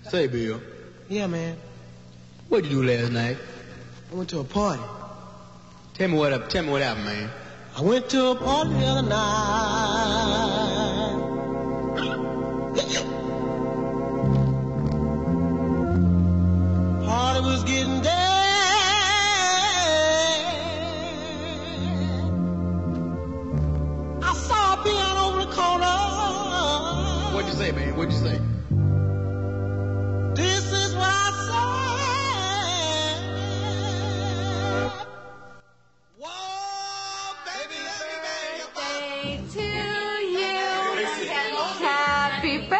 Say, Bill, Yeah, man. what'd you do last night? I went to a party. Tell me what happened, man. I went to a party the other night. Party was getting dead. I saw a piano over the corner. What'd you say, man? What'd you say? This is what I said. Whoa, baby, let me bang your To you, happy birthday.